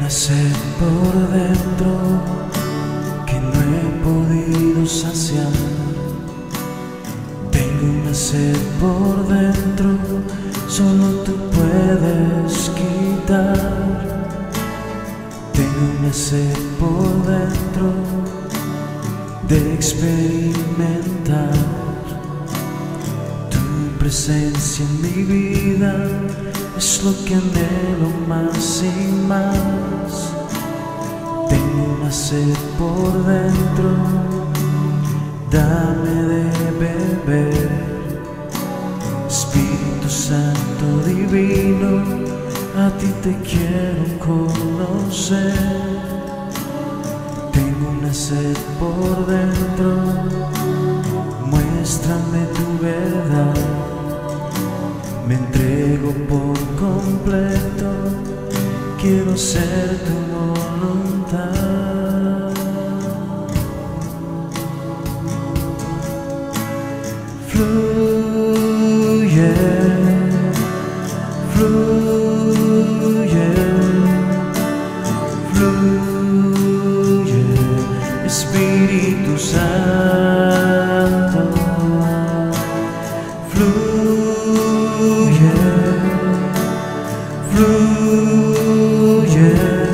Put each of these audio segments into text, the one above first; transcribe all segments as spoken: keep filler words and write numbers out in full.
sed por dentro que no he podido saciar. Tengo una sed por dentro, solo tú puedes quitar. Tengo una sed por dentro de experimentar tu presencia en mi vida. Es lo que anhelo más y más. Tengo una sed por dentro, dame de beber. Espíritu Santo divino, a ti te quiero conocer. Tengo una sed por dentro, muéstrame tu verdad. Me entrego por completo, quiero ser tu voluntad. Fluye, fluye, fluye, Espíritu Santo. Fluye, fluye,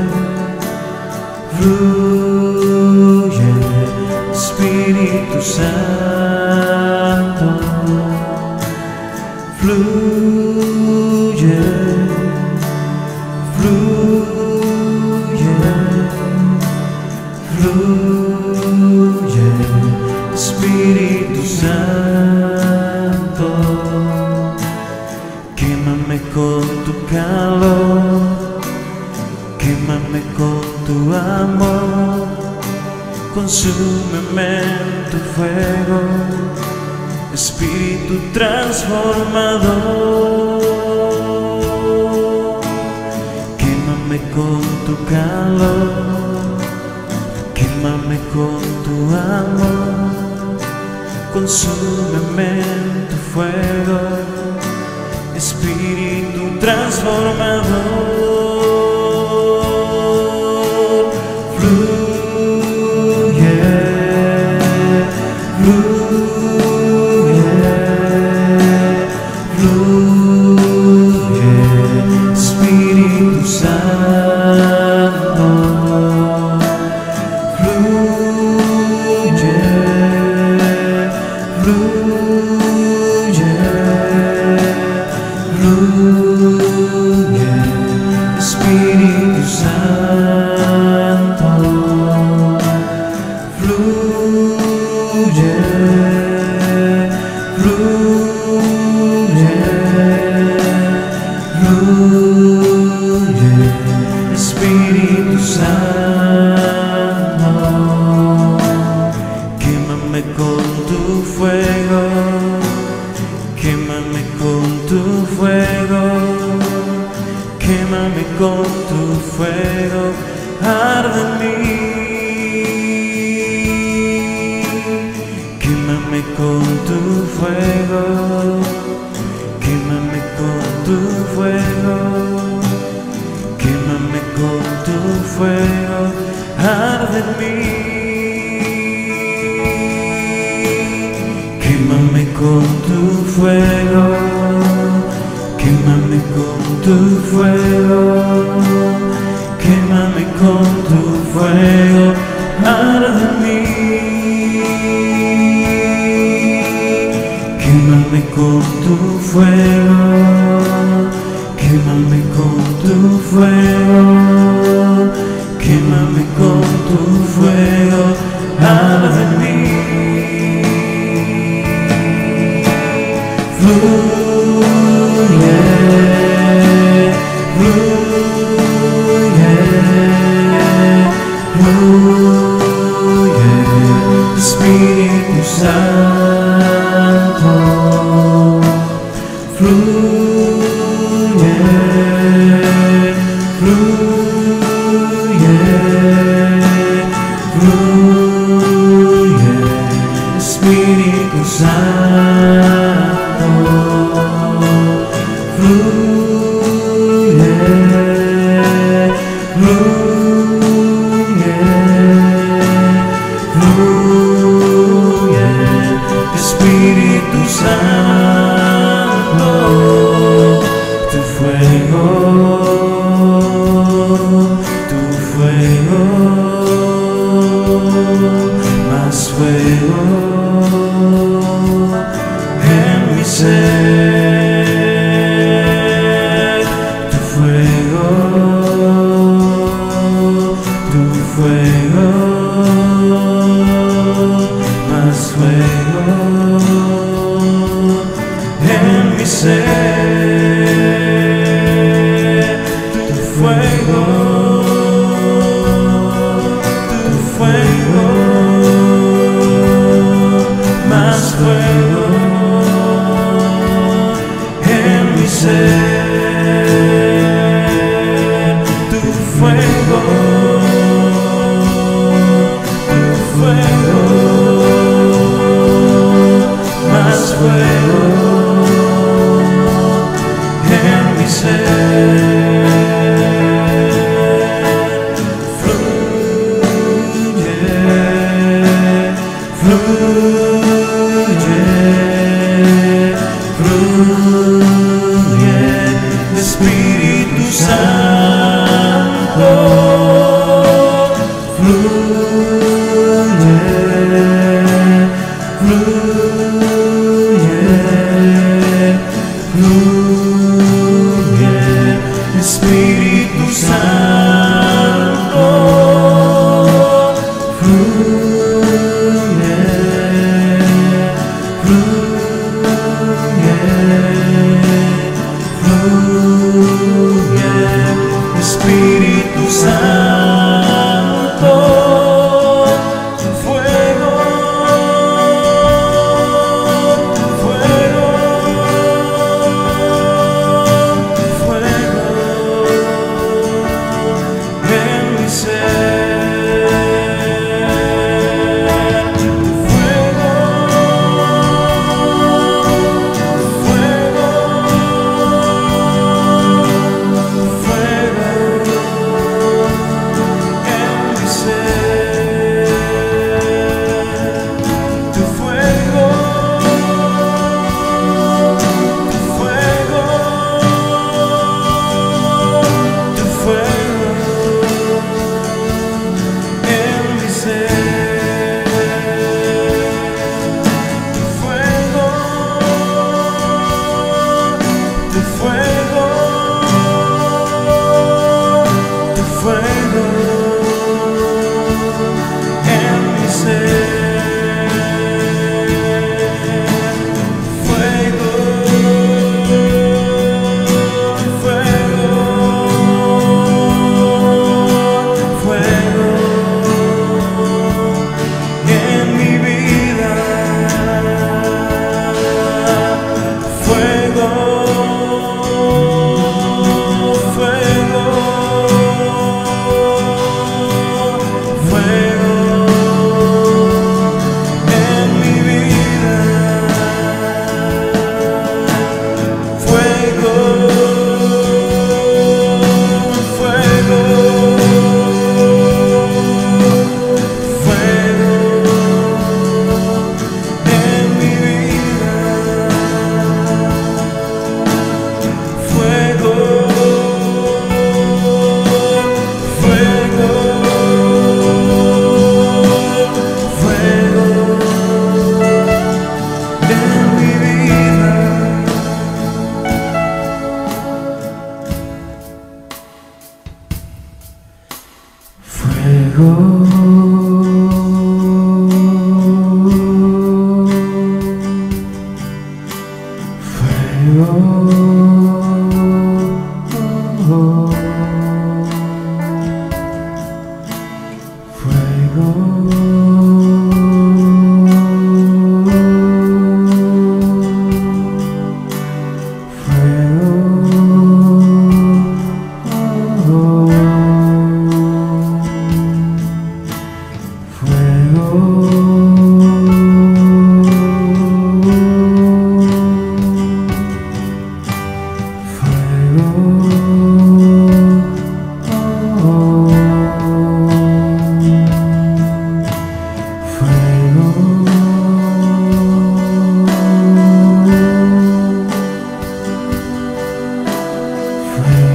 fluye, Espíritu Santo. Fluye, fluye, fluye, Espíritu Santo. Quémame con tu calor, quémame con tu amor, consúmeme en tu fuego, Espíritu transformador. Quémame con tu calor, quémame con tu amor, consúmeme en tu fuego, Espíritu transformador. Fluye, fluye, fluye, Espíritu Santo. Fluye, fluye, fluye, Espíritu Santo. Fluye, fluye, fluye, Espíritu Santo. Quémame con tu fuego, quémame con tu fuego, quémame con tu fuego, arde en mí. Quémame con tu fuego, quémame con tu fuego, quémame con tu fuego, arde en mí. Quémame con tu fuego, quémame con tu fuego, quémame con tu fuego, arde en mí. Quémame con tu fuego, quémame con tu fuego, quémame con tu fuego, arde en mí. Fluye, fluye, fluye, Espíritu Santo. Fluye, fluye, fluye, tu fuego, más fuego en mi ser, tu fuego, tu fuego, más fuego en mi ser, tu fuego, tu fuego, más fuego en mi ser, tu fuego, tu fuego, más fuego en mi ser, fluye, fluye, fluye, Espíritu Santo, fluye, fluye, fluye, Espíritu Santo, fluye, fluye, fluye, Espíritu Santo, fuego, fuego, fuego en mi ser, fuego, fuego, fuego en mi ser, tu fuego, tu fuego, tu fuego en mi ser, tu fuego, tu fuego, tu fuego en mi ser, fuego, fuego, fuego en mi vida, fuego, fuego, fuego en mi vida, fuego, fuego, fuego en mi vida, fuego, fuego, fuego en mi vida. Fuego, fuego, fuego, fuego, fuego.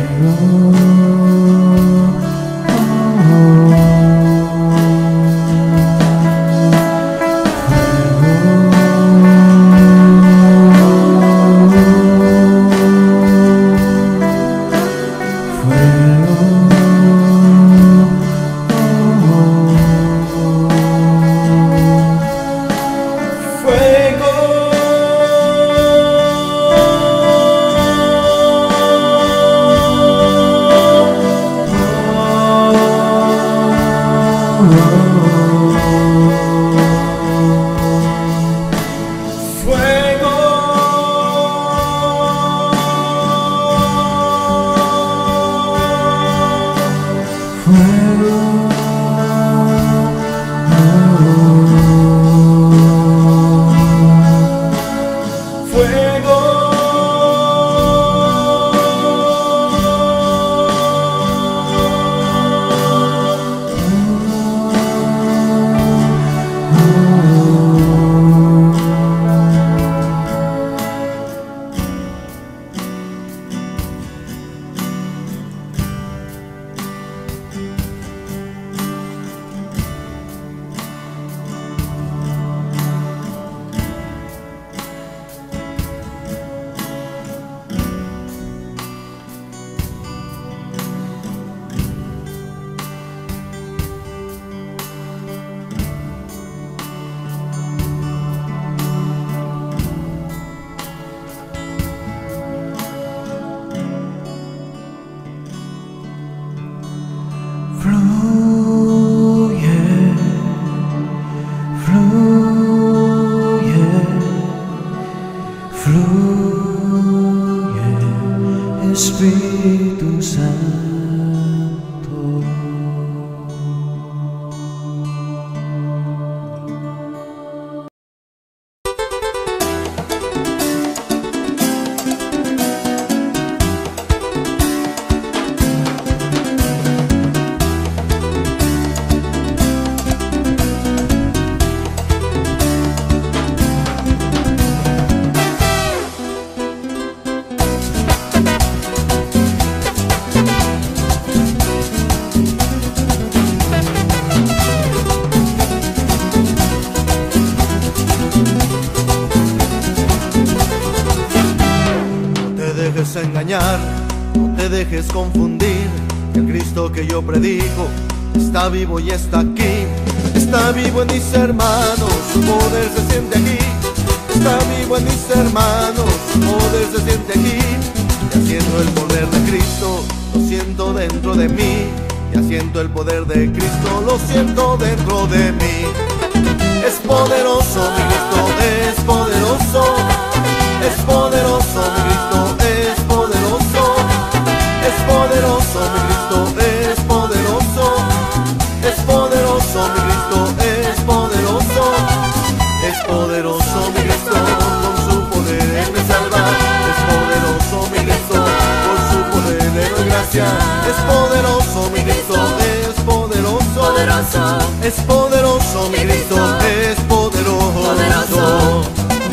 Espíritu Santo. Engañar, no te dejes confundir, el Cristo que yo predico está vivo y está aquí, está vivo en mis hermanos, su poder se siente aquí, está vivo en mis hermanos, su poder se siente aquí, y haciendo el poder de Cristo, lo siento dentro de mí, y haciendo el poder de Cristo, lo siento dentro de mí. Es poderoso, mi Cristo es poderoso, es poderoso, mi Cristo es poderoso, es poderoso, mi Cristo es poderoso, es poderoso, mi Cristo es poderoso, es poderoso, mi Cristo, con su poder Él me salva, es poderoso, mi Cristo, por su poder le doy gracia, es poderoso, mi Cristo es poderoso, poderoso, es poderoso, mi Cristo es poderoso, poderoso.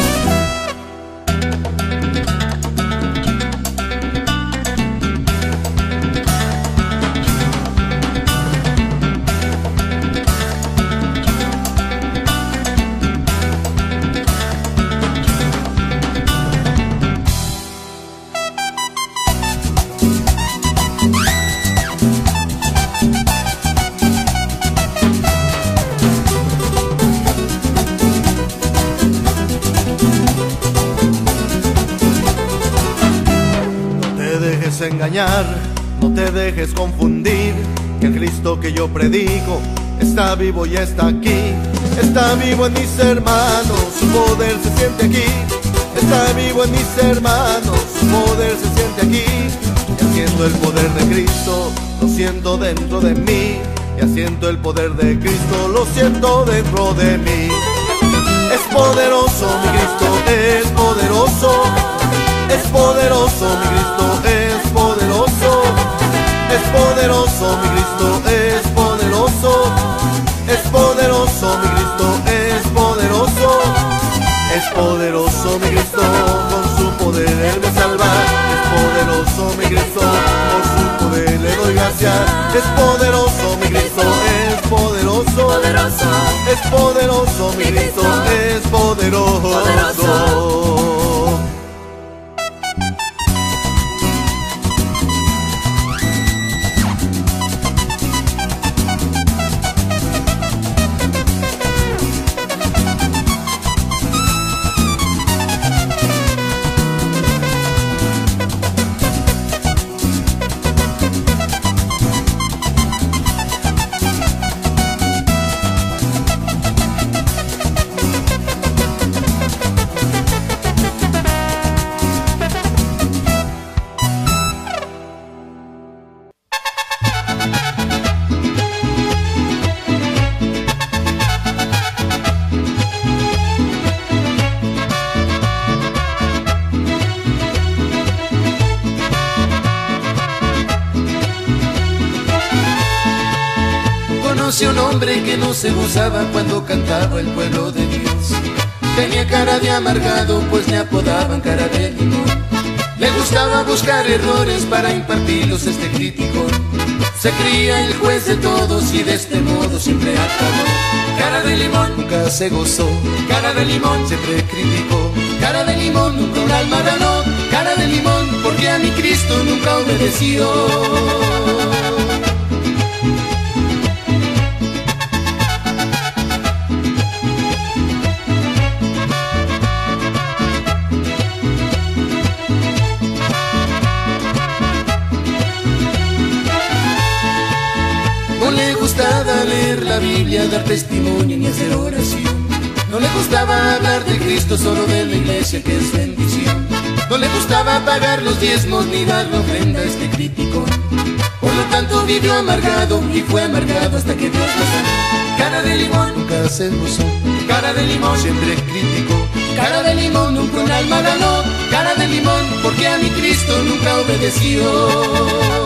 Engañar, no te dejes confundir, que el Cristo que yo predico está vivo y está aquí, está vivo en mis hermanos, su poder se siente aquí, está vivo en mis hermanos, su poder se siente aquí, y haciendo el poder de Cristo, lo siento dentro de mí, y haciendo el poder de Cristo, lo siento dentro de mí. Es poderoso, mi Cristo es poderoso, es poderoso, mi Cristo es poderoso, es poderoso, mi Cristo es poderoso, es poderoso, mi Cristo es poderoso, es poderoso, mi Cristo, con su poder Él me salva, es poderoso, mi Cristo, por Es poderoso, mi Cristo es poderoso. Poderoso. Es poderoso, mi Cristo es poderoso. Poderoso. Conocí a un hombre que no se gozaba cuando cantaba el pueblo de Dios. Tenía cara de amargado, pues le apodaban cara de limón. Le gustaba buscar errores para impartirlos este crítico. Se creía el juez de todos y de este modo siempre acabó. Cara de limón, nunca se gozó. Cara de limón, siempre criticó. Cara de limón, nunca un alma ganó. Cara de limón, porque a mi Cristo nunca obedeció. No le gustaba leer la Biblia, dar testimonio ni hacer oración. No le gustaba hablar de Cristo, solo de la iglesia que es bendición. No le gustaba pagar los diezmos ni dar la ofrenda a este crítico. Por lo tanto vivió amargado y fue amargado hasta que Dios lo sanó. Cara de limón, nunca se gozó. Cara de limón, siempre criticó. Cara de limón, nunca un alma ganó. Cara de limón, porque a mi Cristo nunca obedeció.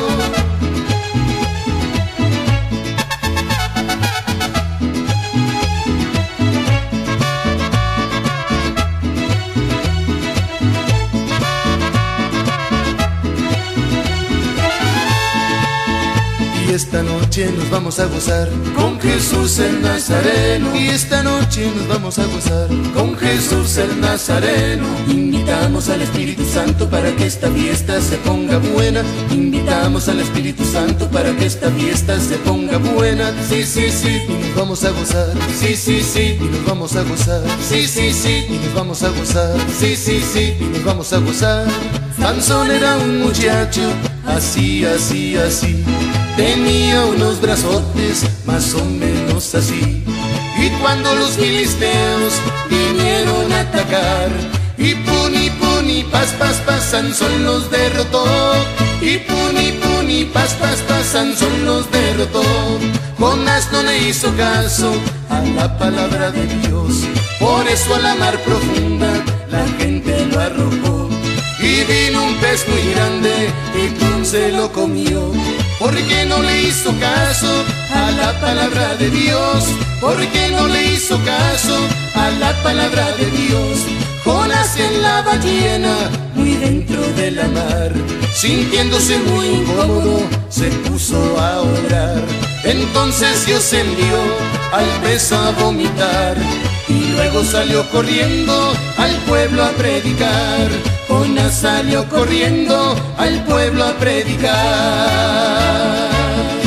Y esta noche nos vamos a gozar con Jesús el Nazareno. Y esta noche nos vamos a gozar con Jesús el Nazareno. Invitamos al Espíritu Santo para que esta fiesta se ponga buena. Invitamos al Espíritu Santo para que esta fiesta se ponga buena. Sí, sí, sí, y nos vamos a gozar. Sí, sí, sí, y nos vamos a gozar. Sí, sí, sí, y nos vamos a gozar. Sí, sí, sí, y nos vamos a gozar. Sansón era un muchacho así, así, así. Tenía unos brazotes más o menos así. Y cuando los filisteos vinieron a atacar, y puni, puni, pas, pas, pas, Sansón los derrotó. Y puni, puni, pas, pas, pas, Sansón los derrotó. Jonás no le hizo caso a la palabra de Dios. Por eso a la mar profunda la gente lo arrojó. Y vino un pez muy grande y pum, se lo comió. Porque no le hizo caso a la palabra de Dios. Porque no le hizo caso a la palabra de Dios. Jonás en la ballena, muy dentro de la mar, sintiéndose muy incómodo, se puso a orar. Entonces Dios envió al pez a vomitar, y luego salió corriendo al pueblo a predicar. Jonás salió corriendo al pueblo a predicar.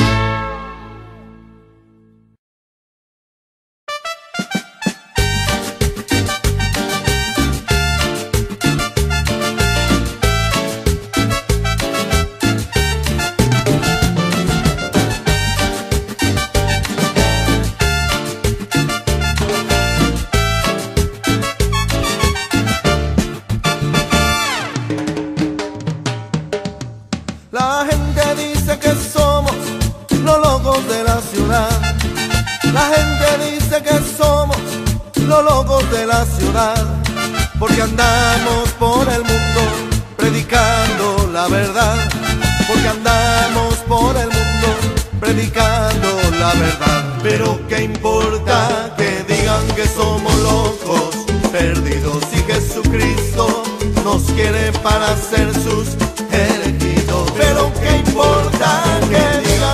La gente dice que somos los locos de la ciudad. La gente dice que somos los locos de la ciudad, porque andamos por el mundo predicando la verdad. Porque andamos por el mundo predicando la verdad. Pero qué importa que digan que somos locos perdidos, y Jesucristo nos quiere para ser sus elegidos. Pero qué importa que digan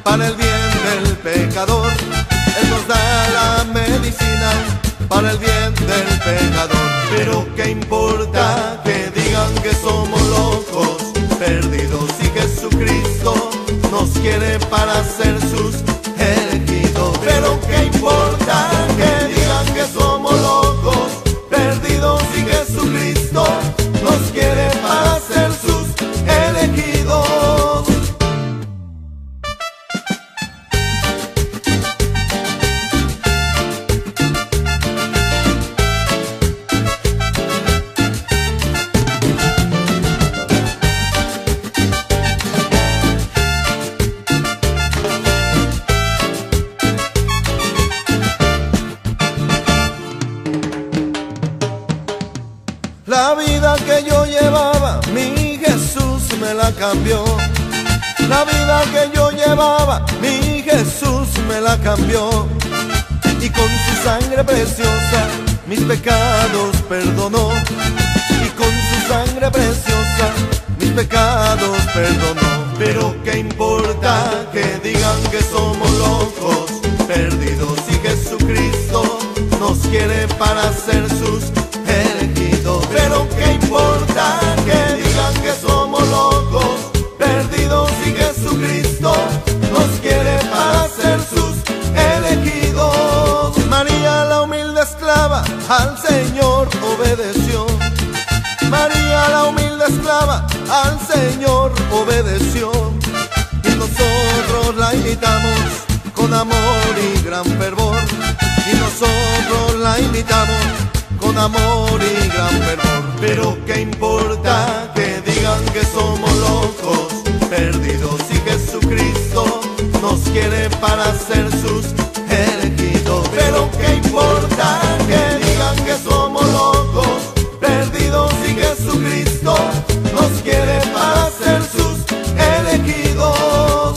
para el bien del pecador. Él nos da la medicina para el bien del pecador. Pero qué importa que digan que somos locos, perdidos, y Jesucristo nos quiere para ser sus elegidos. Pero qué importa que digan que somos locos, perdidos, y Jesucristo nos quiere para ser sus elegidos. La vida que yo llevaba, mi Jesús me la cambió. La vida que yo llevaba, mi Jesús me la cambió. Y con su sangre preciosa, mis pecados perdonó. Y con su sangre preciosa, mis pecados perdonó. Pero qué importa que digan que somos locos, perdidos, y Jesucristo nos quiere para ser sus elegidos. Pero qué importa que digan que somos locos, perdidos, y Jesucristo nos quiere para ser sus elegidos. María, la humilde esclava, al Señor obedeció. María, la humilde esclava, al Señor obedeció. Y nosotros la imitamos con amor y gran fervor. Y nosotros la imitamos con amor y gran fervor. Pero qué importa que digan que somos locos, perdidos, y Jesucristo nos quiere para ser sus elegidos. Pero qué importa que digan que somos locos, perdidos, y Jesucristo nos quiere para ser sus elegidos.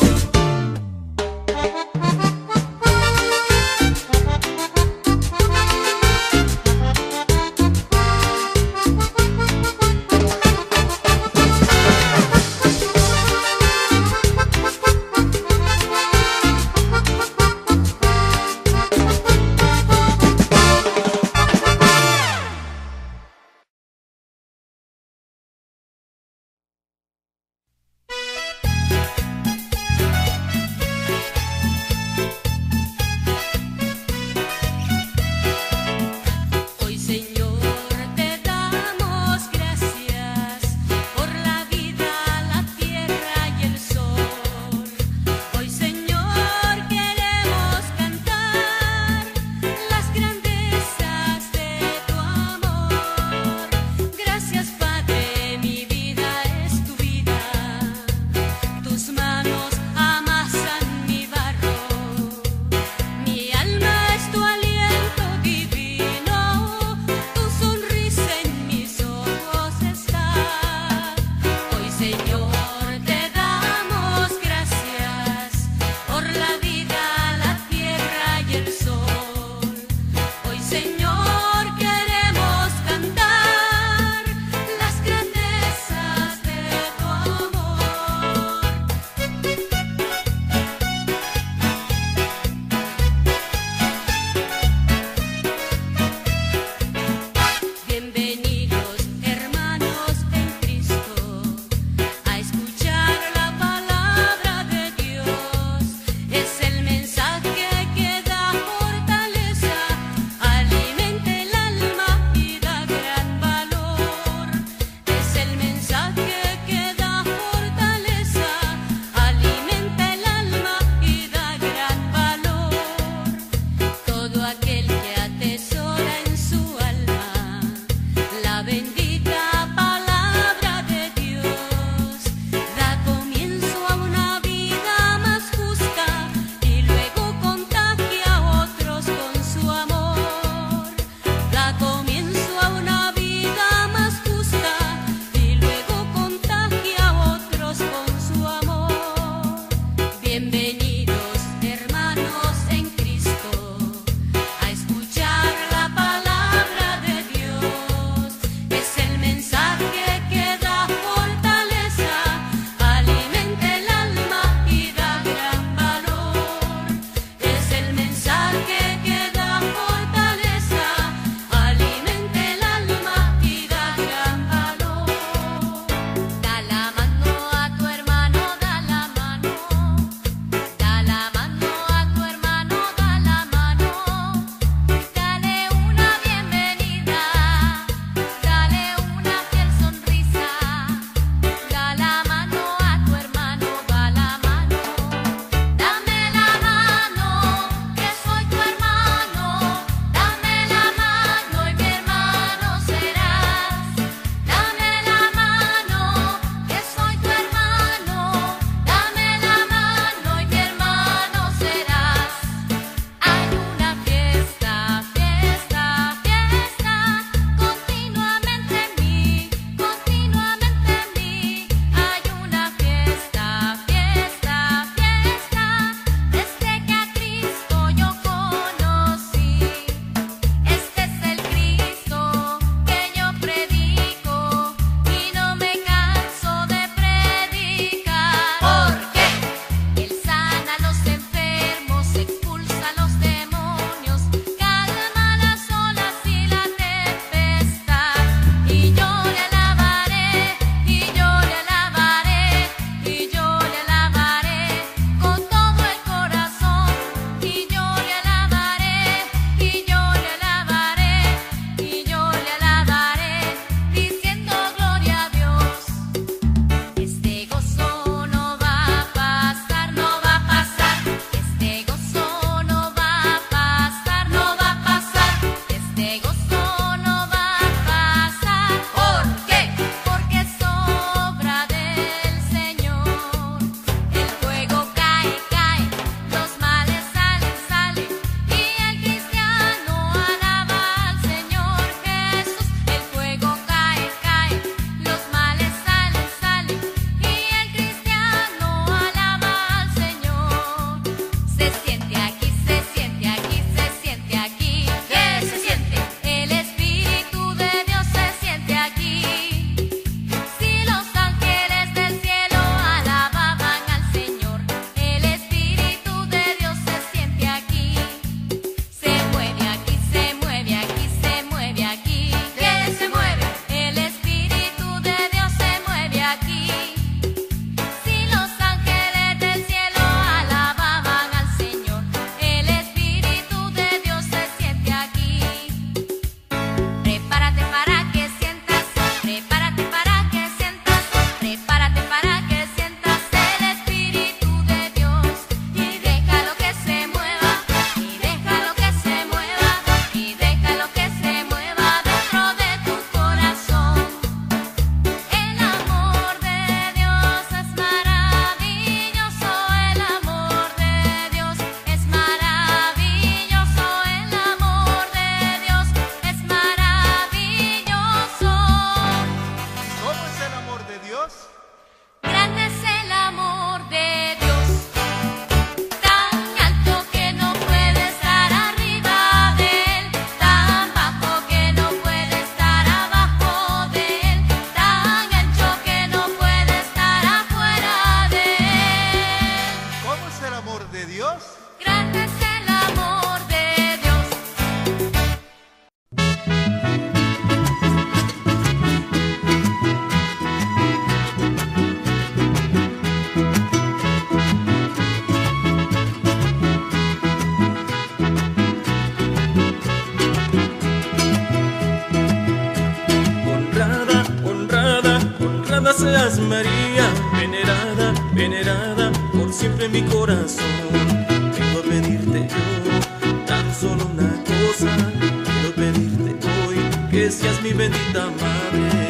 honrada seas María, venerada, venerada por siempre en mi corazón. Vengo a pedirte yo tan solo una cosa, quiero pedirte hoy que seas mi bendita madre.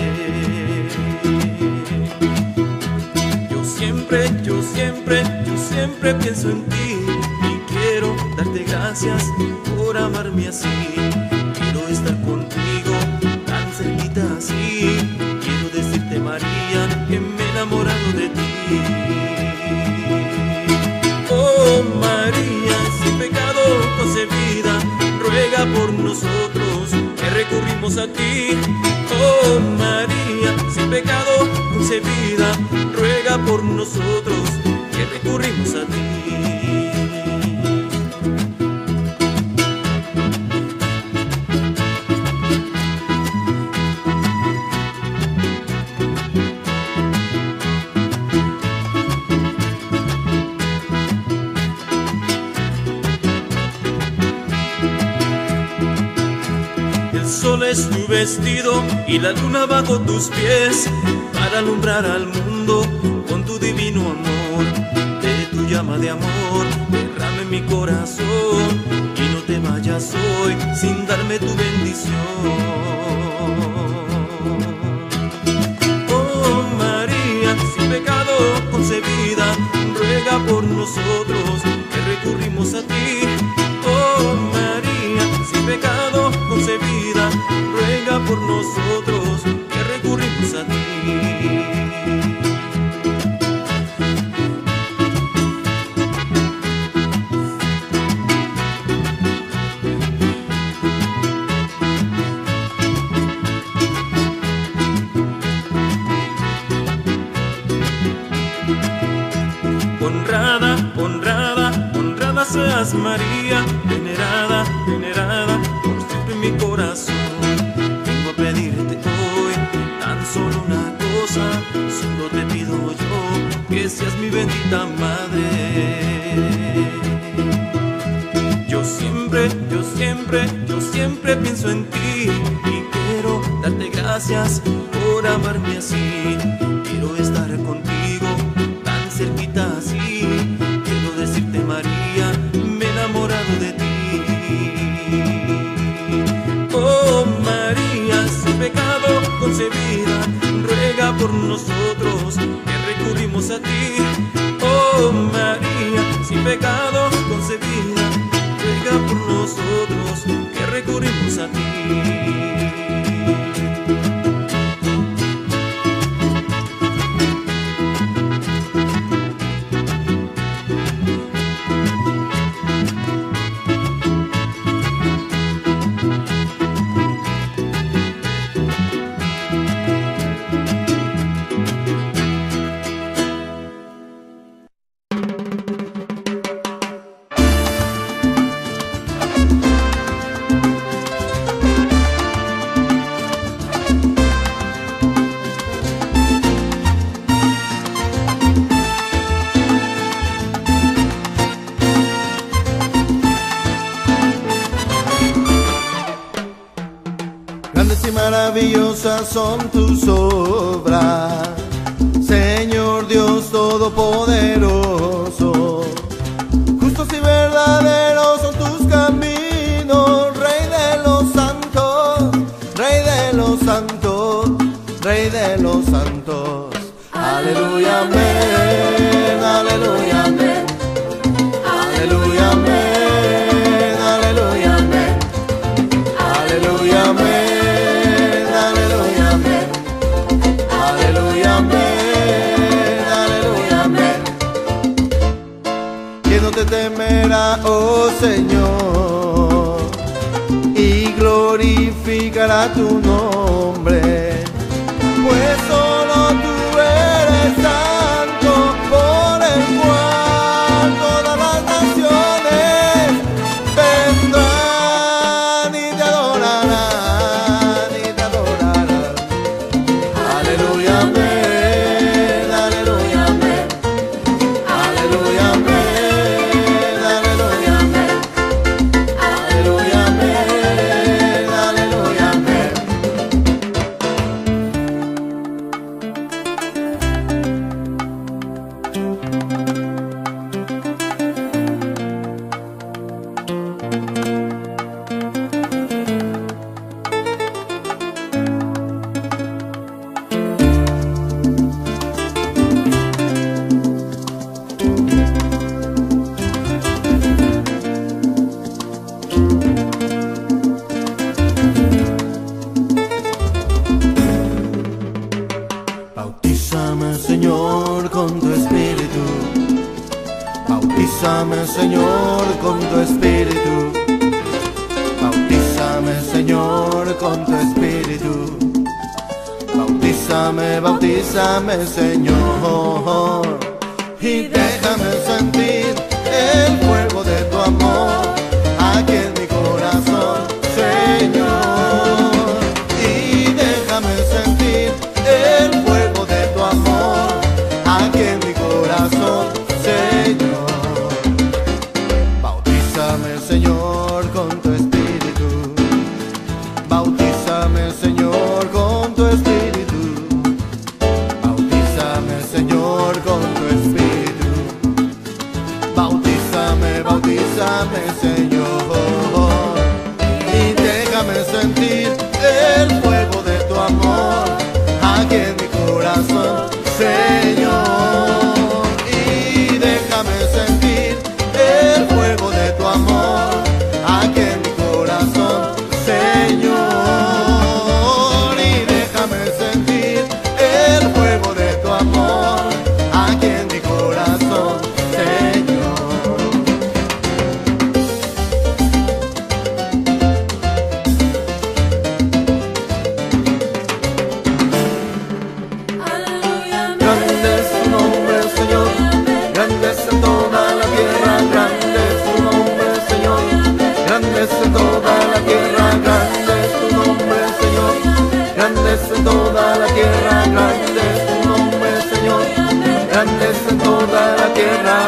Yo siempre, yo siempre, yo siempre pienso en ti y quiero darte gracias por amarme así. Quiero estar contigo tan cerquita así. Quiero decirte, María, que me he enamorado de ti. Oh María, sin pecado concebida, ruega por nosotros que recurrimos a ti. Oh María, sin pecado concebida, ruega por nosotros que recurrimos a ti. El sol es tu vestido y la luna bajo tus pies, para alumbrar al mundo con tu divino amor. De tu llama de amor derrame mi corazón y no te vayas hoy sin darme tu bendición. Oh María, sin pecado concebida, ruega por nosotros que recurrimos a ti. Oh María, sin pecado concebida, ruega por nosotros que recurrimos a ti. Honrada, honrada, honrada seas María, venerada, venerada por siempre en mi corazón. Vengo a pedirte hoy tan solo una cosa, solo te pido yo que seas mi bendita madre. Yo siempre, yo siempre, yo siempre pienso en ti y quiero darte gracias por amarme así. Quiero estar contigo tan cerquita así. Quiero decirte, María, me he enamorado de ti. Oh María, sin pecado concebida, ruega por nosotros que recurrimos a ti. Oh María, sin pecado concebida, ruega por nosotros que recurrimos a ti. Maravillosas son tus obras, Señor Dios Todopoderoso. Justos y verdaderos son tus caminos, Rey de los santos, Rey de los santos, Rey de los santos. Aleluya, amén, aleluya, amén, aleluya, amén, aleluya, amén, aleluya, amén. Te temerá, oh Señor, y glorificará tu nombre, pues solo tú eres santo, por el cual todas las naciones vendrán y te adorarán, y te adorarán. Aleluya, amén, aleluya, amén, aleluya, amén. Bautízame, Señor, con tu espíritu. Bautízame, Señor, con tu espíritu. Bautízame, bautízame, Señor, y déjame sentir el fuego de tu amor aquí en mi corazón, Señor. Y déjame sentir el fuego de tu amor aquí en mi corazón, Señor. Bautízame, Señor, con tu espíritu. Bautízame, Señor, con tu espíritu. Bautízame, Señor, con tu espíritu. Bautízame, bautízame, Señor, y déjame sentir el fuego de tu amor aquí en mi corazón, Señor. Y déjame sentir el fuego de tu amor aquí en mi corazón, Señor. Y déjame sentir el fuego de tu amor aquí en mi corazón, Señor. Grande es tu nombre, Señor, grande es en toda la tierra, grande es tu nombre, Señor, grande es en toda la tierra, grande es tu nombre, Señor, grande es en toda la tierra, grande es tu nombre, Señor, grande es en toda la tierra.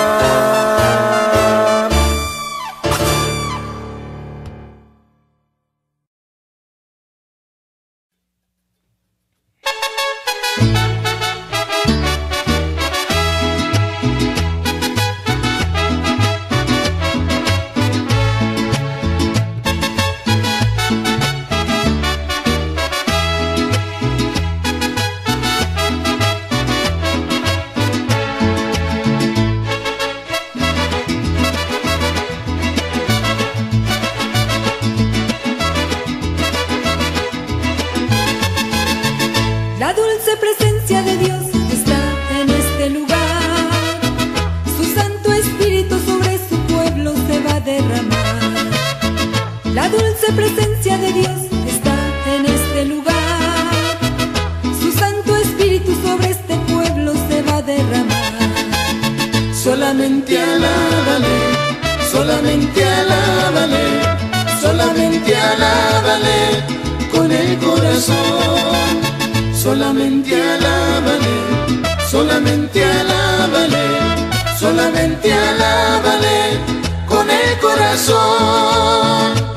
La dulce presencia de Dios está en este lugar. Su Santo Espíritu sobre su pueblo se va a derramar. La dulce presencia de Dios está en este lugar. Su Santo Espíritu sobre este pueblo se va a derramar. Solamente alábale, solamente alábale, solamente alábale con el corazón. Solamente alábale, solamente alábale, solamente alábale con el corazón.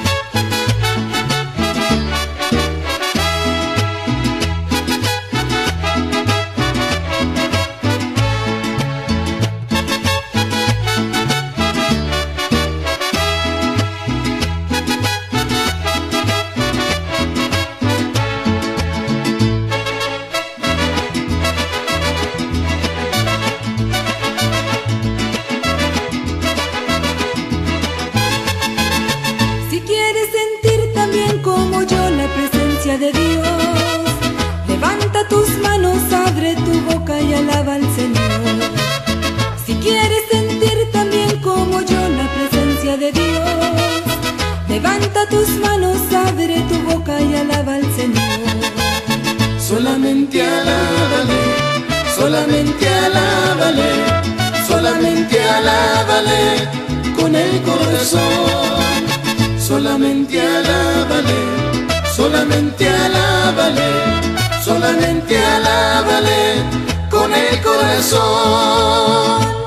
De Dios, levanta tus manos, abre tu boca y alaba al Señor. Si quieres sentir también como yo la presencia de Dios, levanta tus manos, abre tu boca y alaba al Señor. Solamente alábale, solamente alábale, solamente alábale con el corazón. Solamente alábale, solamente alábale, solamente alábale con el corazón.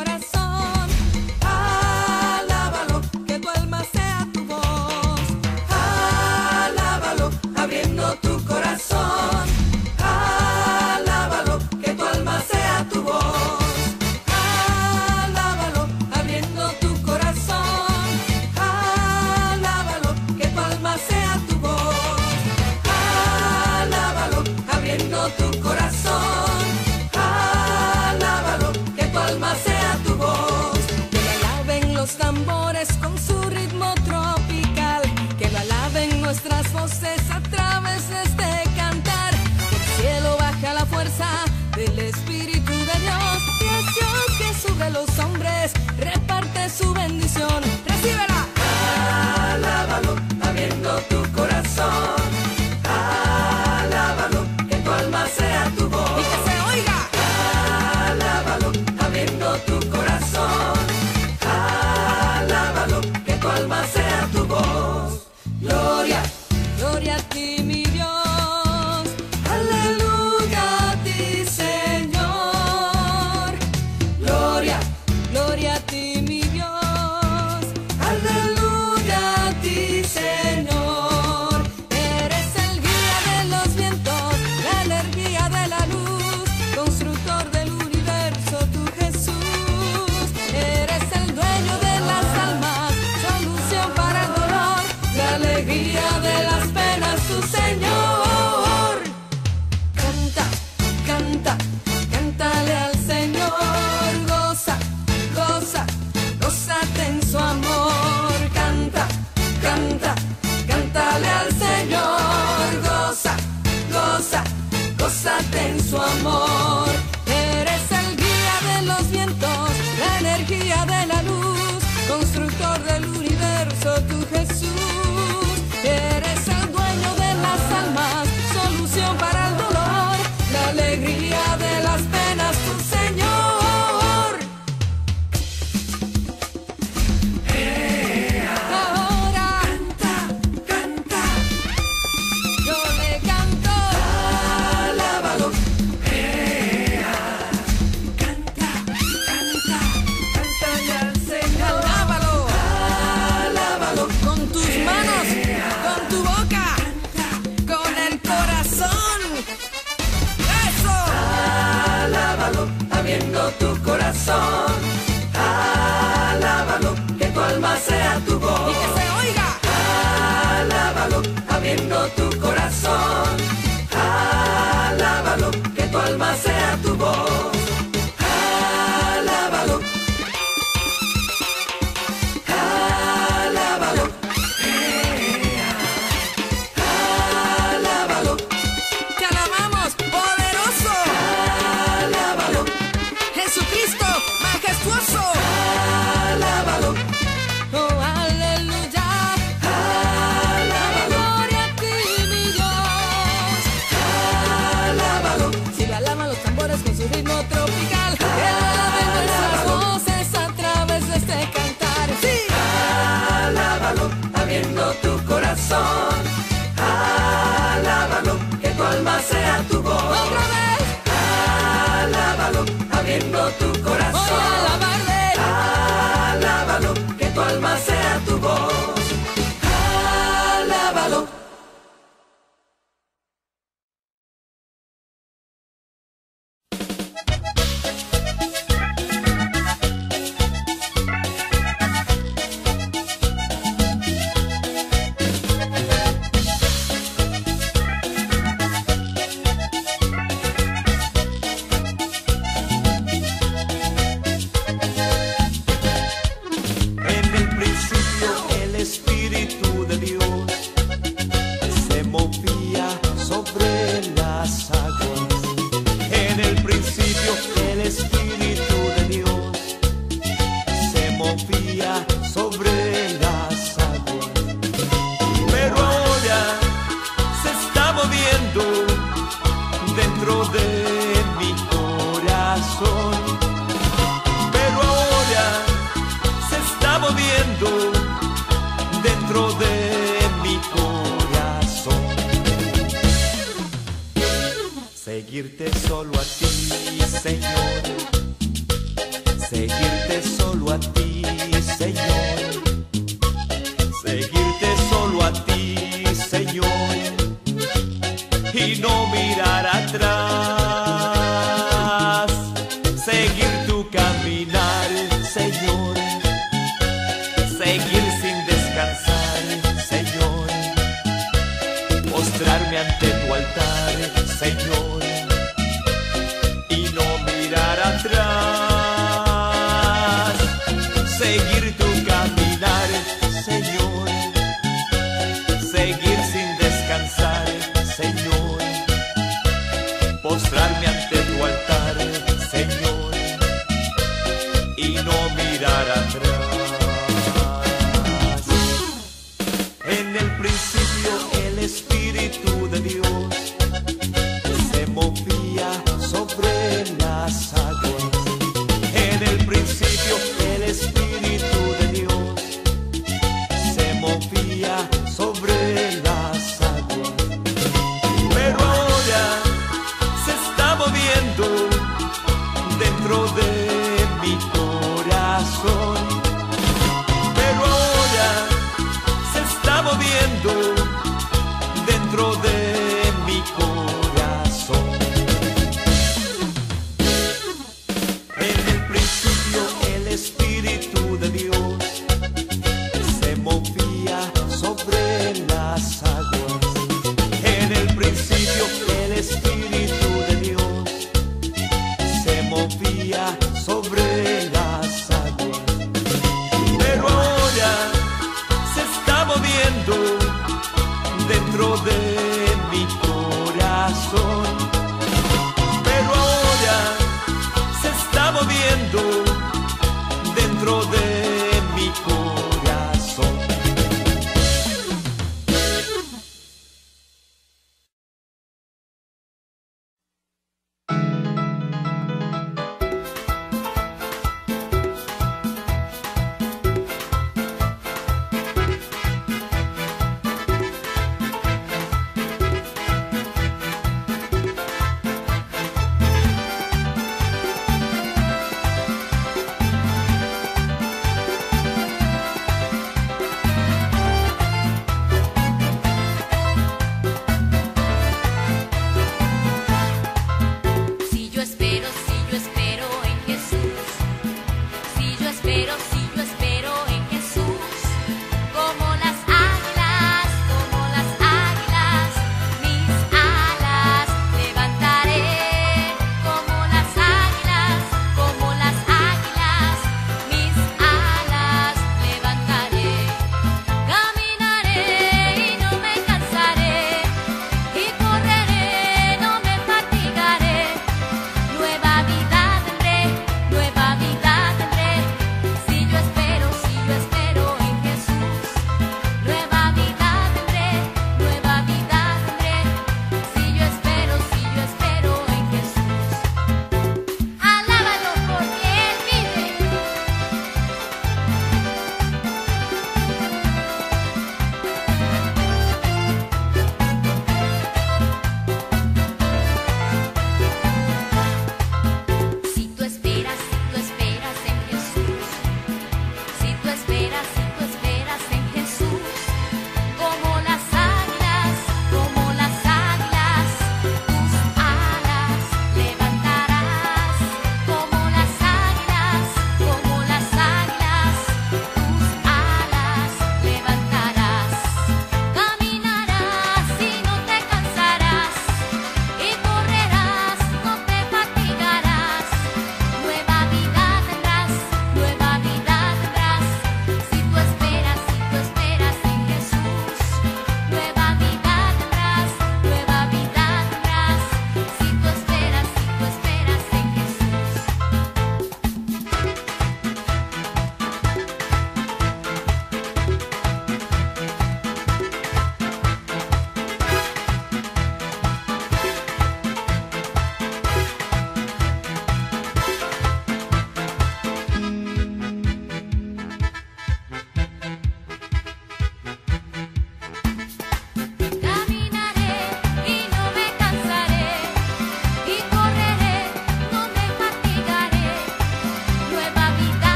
Alábalo, que tu alma sea tu voz. tu voz. Que lo alaben los tambores con su ritmo tropical, que lo alaben nuestras voces a través de este cantar. Del cielo baja la fuerza del Espíritu de Dios, y es Dios que sube a los hombres, reparte su bendición. ¡Recíbela! Alábalo, abriendo tu corazón. Alábalo, que tu alma sea tu voz. Y que se oiga. Alábalo, abriendo tu corazón. Alábalo, que tu alma sea tu voz. Gloria, gloria a ti, mi Dios. Aleluya a ti, Señor. Gloria, gloria a ti, mi Dios. Aleluya a ti, Señor. Eres el guía de los vientos, la energía de la luz, constructor del universo, tu Jesús. Eres el dueño de las almas, solución para el dolor, la alegría de las penas, tu Señor. Canta, canta, cántale al Señor. Goza, goza, gózate en su amor. Canta, canta, cántale al Señor. Goza, goza, gózate en su amor. Eres el guía de los vientos, la energía de la luz, constructor del universo, tu Jesús. Eres el dueño de las almas, solución para el dolor, la alegría de las penas, tu Señor. Ahora canta, canta, yo le canto. Alábalo. Canta, canta, cántale al Señor. Alábalo. Alábalo. Con tus manos, con tu boca, con el corazón. ¡Eso! Alábalo, abriendo tu corazón. Alábalo, que tu alma sea tu voz. Y que se oiga. Alábalo, abriendo tu corazón. Alábalo, que tu alma sea tu voz. Alábalo. Alábalo. Alábalo. Te alabamos, poderoso. Alábalo. Jesucristo, majestuoso. Alábalo. Oh, aleluya. Alábalo. Gloria a ti, mi Dios. Alábalo. Si lo alaban los tambores con su ritmo tropical, que lo alaben nuestras voces a través de este cantar. Sí. Alábalo, abriendo tu corazón. Alábalo, que tu alma sea tu voz. Otra vez. Alábalo, abriendo tu corazón. Voy a alabarle. Alábalo, que tu alma sea tu voz. Alábalo. En el principio el Espíritu de Dios se movía sobre las aguas. En el principio el Espíritu de Dios se movía sobre las aguas. Pero ahora se está moviendo dentro de mi corazón. Pero ahora se está moviendo dentro de mi corazón. Seguirte solo a ti, Señor. Seguirte solo a ti, Señor. Seguirte solo a ti, Señor. Y no mirar atrás. Seguir tu caminar, Señor. Seguir sin descansar, Señor. Mostrarme ante tu altar, Señor. Y no mirar atrás. y no mirar atrás. En el principio el Espíritu de Dios se movía sobre las aguas. En el principio el Espíritu de Dios se movía sobre las aguas. Pero ahora se está moviendo dentro de mi corazón.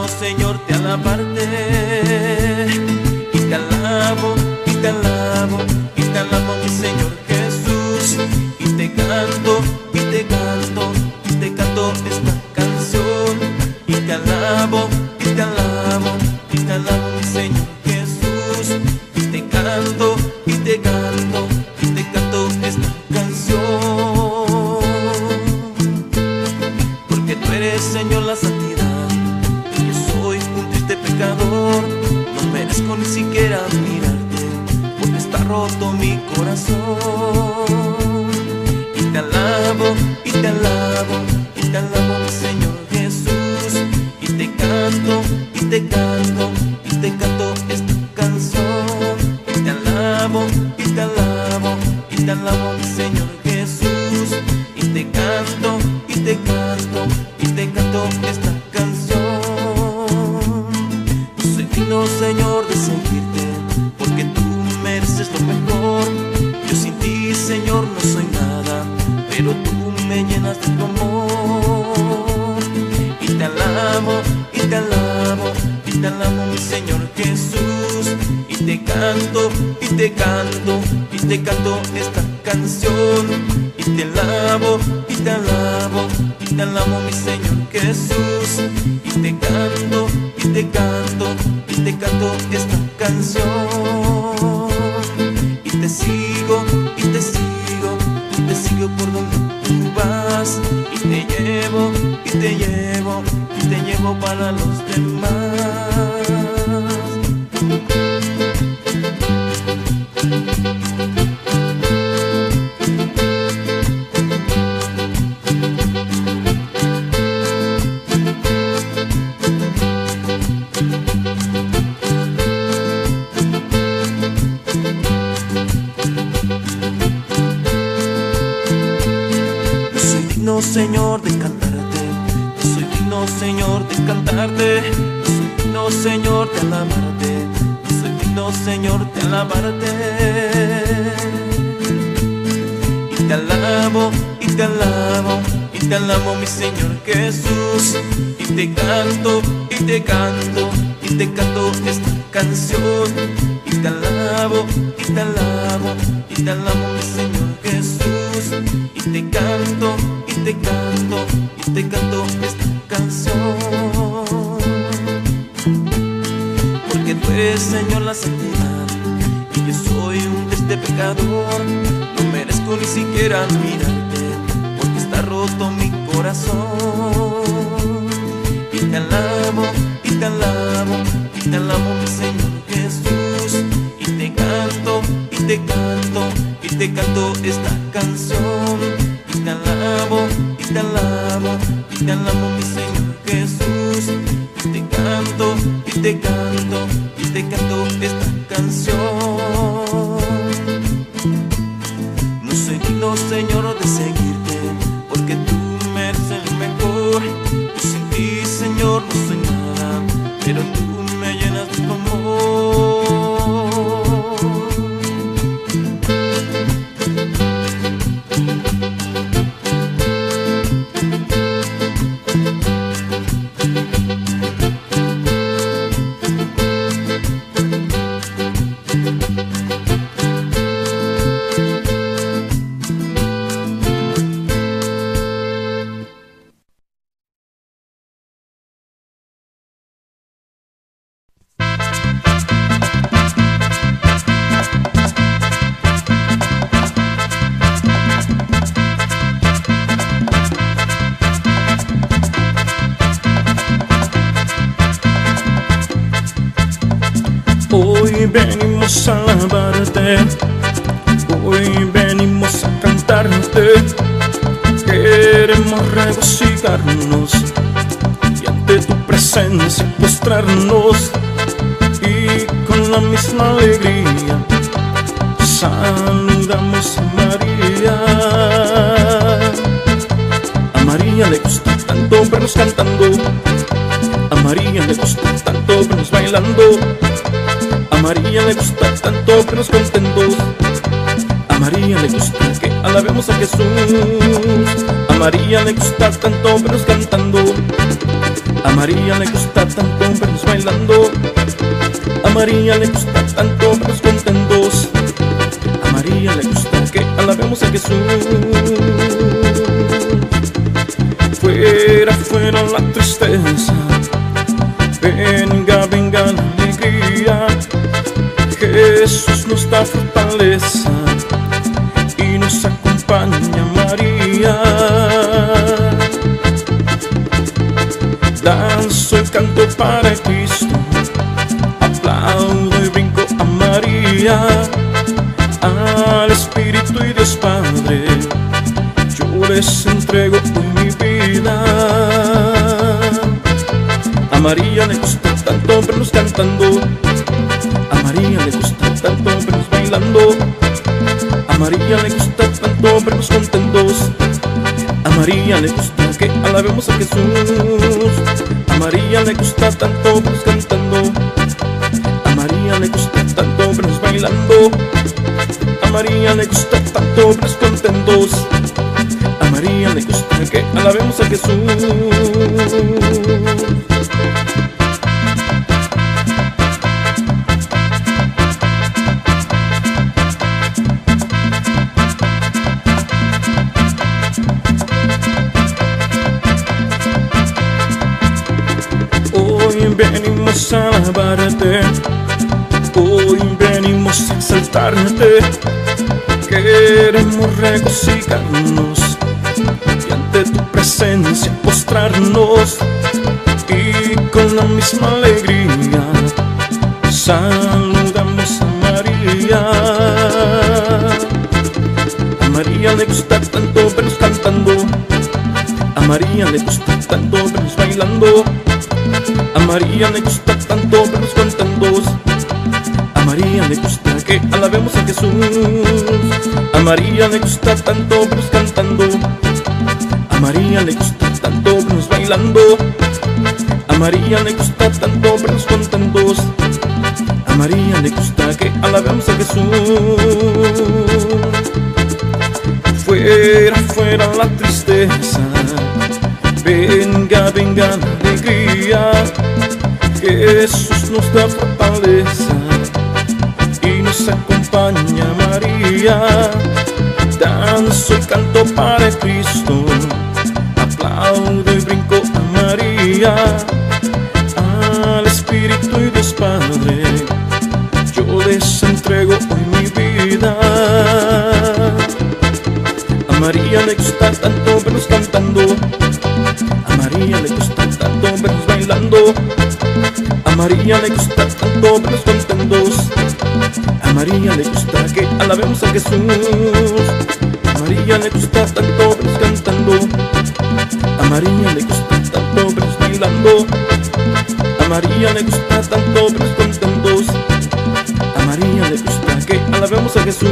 digno, Señor, de alabarte. Y te alabo, y te alabo, y te alabo, mi Señor Jesús. Y te canto, y te canto, y te canto esta canción. Y te alabo, y te alabo, y te alabo, mi Señor Jesús. Y te canto, y te canto, y te canto esta canción. Porque tú eres, Señor, la santidad, y yo soy un triste pecador. No merezco ni siquiera mirarte, porque está roto mi corazón. Y te alabo, y te alabo, y te alabo, mi Señor Jesús. Y te canto, y te canto, y te canto esta canción. Y te alabo, y te alabo, y te alabo, mi Señor Jesús. Y te canto, y te canto, y te canto esta canción. No soy digno, Señor, de seguirte, porque tú mereces lo mejor. Yo sin ti, Señor, no soy nada, pero tú me llenas de tu amor. Y te alabo, y te alabo, y te alabo, mi Señor Jesús. Y te canto, y te canto, y te canto esta canción. Y te alabo, y te alabo, y te alabo, mi Señor Jesús. Y te canto, y te canto, y te canto esta canción. Y te sigo, y te sigo, y te sigo por donde tú vas. Y te llevo, y te llevo, y te llevo para los demás. Señor, de cantarte, yo soy digno, Señor, de cantarte, yo soy digno, Señor, de alabarte, yo soy digno, Señor, de alabarte. Y te alabo, y te alabo, y te alabo, mi Señor Jesús. Y te canto, y te canto, y te canto esta canción. Y te alabo, y te alabo, y te alabo, mi Señor Jesús. Y te canto, y te canto, y te canto esta canción. Porque tú eres, Señor, la santidad, y yo soy un triste pecador. No merezco ni siquiera mirarte, porque está roto mi corazón. Y te alabo, y te alabo, y te alabo, mi Señor Jesús. Y te canto, y te canto, y te canto esta canción. Y te alabo, y te alabo, y te alabo, mi Señor Jesús. Y te canto, y te canto, y te canto esta canción. No soy digno, Señor, de seguirte, porque tú mereces lo mejor. Yo sin ti, Señor, no soy nada, pero tú me llenas de tu amor. Hoy venimos a alabarte, hoy venimos a cantarte. Queremos regocijarnos y ante tu presencia postrarnos, y con la misma alegría saludamos a María. A María le gusta tanto vernos cantando, a María le gusta tanto vernos bailando, a María le gusta tanto vernos contentos, a María le gusta que alabemos a Jesús. A María le gusta tanto vernos cantando. A María le gusta tanto vernos bailando. A María le gusta tanto vernos contentos. A María le gusta que alabemos a Jesús. Fuera, fuera la tristeza, venga, venga la alegría. Jesús nos da fortaleza y nos acompaña María. Danzo y canto para Cristo, aplaudo y brinco a María. Al Espíritu y Dios Padre yo les entrego hoy mi vida. A María le gusta tanto vernos cantando. A María le gusta tanto vernos bailando. A María le gusta tanto vernos contentos. A María le gusta que alabemos a Jesús. A María le gusta tanto vernos cantando. A María le gusta tanto vernos bailando. A María le gusta tanto vernos contentos. A María le gusta que alabemos a Jesús. Hoy venimos a alabarte, hoy venimos a exaltarte. Queremos regocijarnos y ante tu presencia postrarnos, y con la misma alegría saludamos a María. A María le gusta tanto vernos cantando. A María le gusta tanto vernos bailando. A María le gusta tanto vernos contentos. A María le gusta que alabemos a Jesús. A María le gusta tanto vernos cantando. A María le gusta tanto vernos bailando. A María le gusta tanto vernos contentos. A María le gusta que alabemos a Jesús. Fuera, fuera la tristeza, venga, venga la alegría. Jesús nos da fortaleza y nos acompaña María. Danzo y canto para Cristo, aplaudo y brinco a María. Al Espíritu y Dios Padre yo les entrego hoy mi vida. A María le gusta tanto vernos cantando. A María le gusta tanto vernos bailando. A María le gusta tanto vernos contentos. A María le gusta que alabemos a Jesús. A María le gusta tanto vernos cantando. A María le gusta tanto vernos bailando. A María le gusta tanto vernos contentos. A María le gusta que alabemos a Jesús.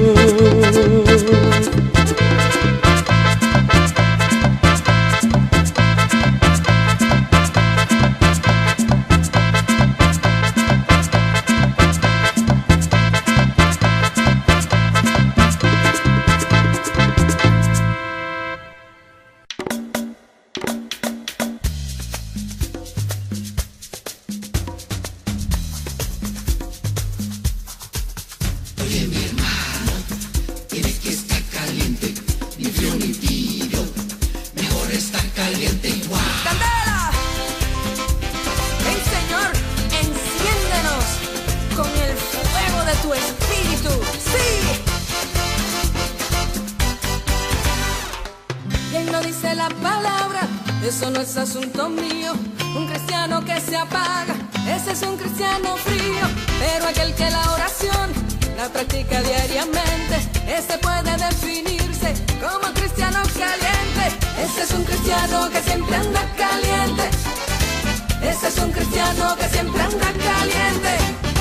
Eso no es asunto mío. Un cristiano que se apaga, ese es un cristiano frío. Pero aquel que la oración la practica diariamente, ese puede definirse como cristiano caliente. Ese es un cristiano que siempre anda caliente. Ese es un cristiano que siempre anda caliente.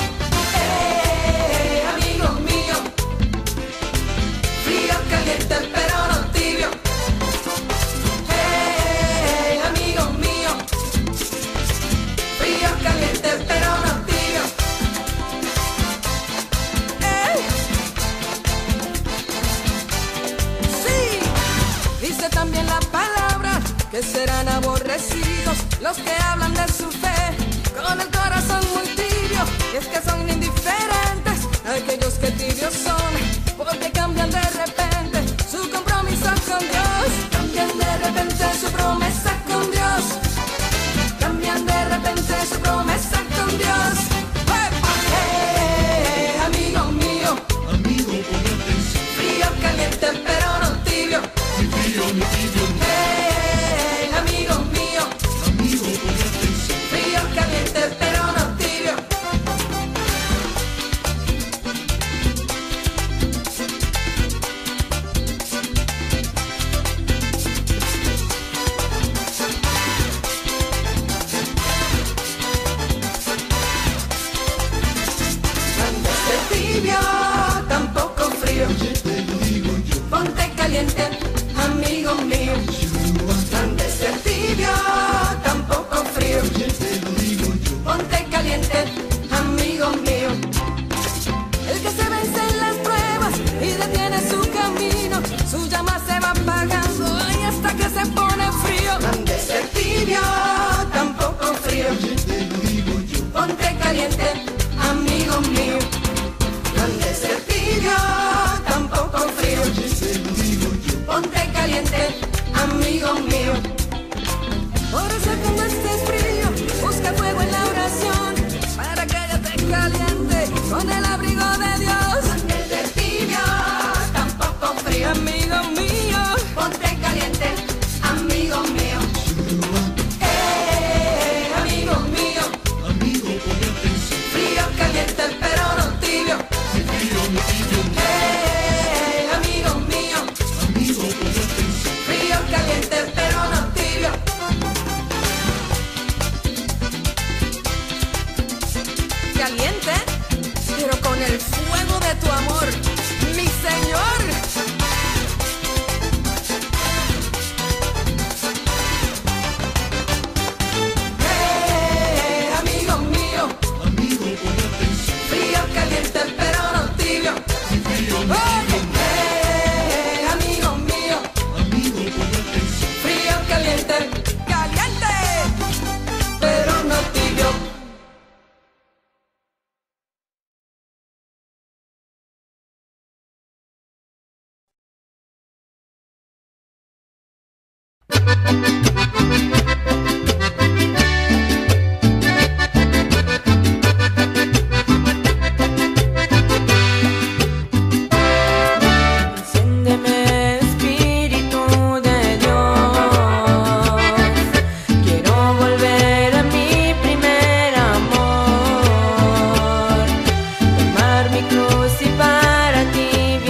Eh, amigo mío, frío, caliente, pero no tibio. Caliente pero no tibio. Eh. esos los que hablan de su fe, con el corazón muy tibio, y es que son indiferentes aquellos que tibios son, porque cambian de repente su compromiso con Dios, cambian de repente su promesa con Dios, cambian de repente su promesa con Dios. Hey, amigo mío, amigo, pon atención. Frío, caliente, pero no tibio. Ni frío ni tibio. Hey, amigo mío, amigo, pon atención. Frío, caliente, pero no tibio. Tibio, tampoco frío. Ponte caliente, amigo mío. Antes de ser tibio, tampoco frío. Ponte caliente, amigo mío. El que se vence en las pruebas y detiene su camino, su llama se va apagando y hasta que se pone frío. Antes de ser tibio, tampoco frío. Ponte caliente, amigo mío. Antes de ser tibio, tampoco frío. Ponte caliente, amigo mío. Por eso cuando estés frío, busca fuego en la oración, para que yo te caliente con el abrigo de Dios. Antes de ser tibio, tampoco frío, amigo mío. Ponte caliente, amigo mío. Eh, amigo mío. Amigo, pon atención. Frío, caliente, pero no tibio. Hey, amigo mío, amigo, pon atención. frío, caliente, pero no tibio. Caliente, pero con el fuego de tu amor, mi Señor. Hey, amigo mío, Amigo, pon atención. frío, caliente, pero no tibio. Hey, amigo mío, Amigo, pon atención. frío, caliente, caliente, pero no tibio. Enciéndeme, Espíritu de Dios, quiero volver a mi primer amor, tomar mi cruz y para ti